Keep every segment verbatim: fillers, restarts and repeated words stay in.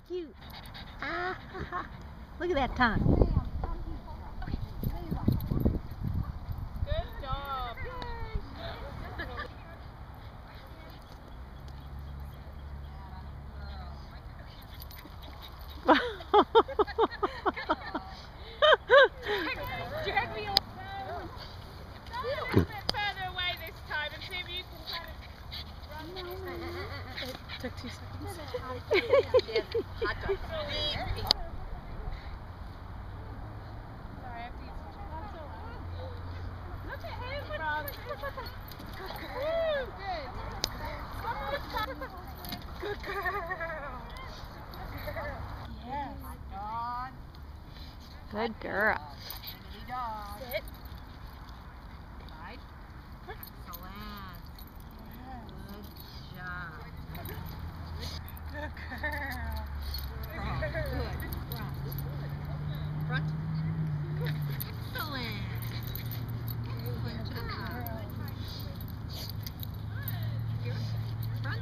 cute. Ah, ha, ha. Look at that tongue. Good job. Drag me over. A little bit further away this time and see if you can kind of run. It took two seconds. Hot dog. Sorry, I have to use some. Look at him, Rob. Good. Good girl. Yes. Dog. Good girl. Pretty dog. Sit. Side. Salad. Good job. Good girl. Front. Good. Front. Front. Excellent. Good job. Here. Front.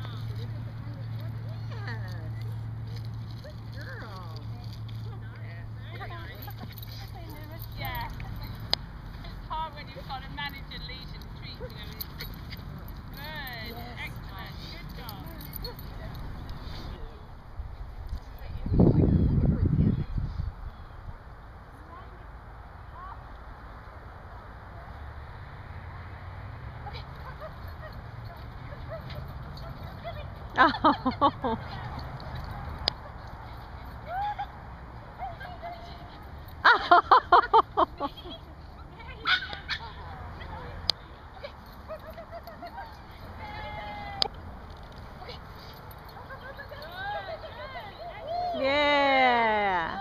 Yes. Good girl. Yeah. It's hard when you've got to manage a leash and treat and everything. Good. Excellent. Good job. Oh. Oh. Yeah.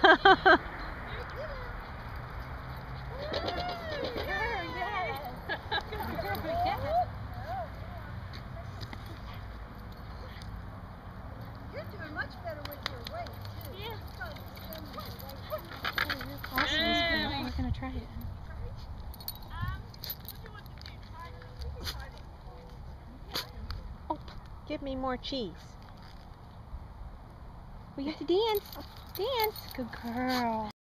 You're doing much better with your weight, too. Yeah. We're gonna try it. Um, what do you want to do? Try we can try this. Oh, give me more cheese. We have to dance. Dance. Good girl.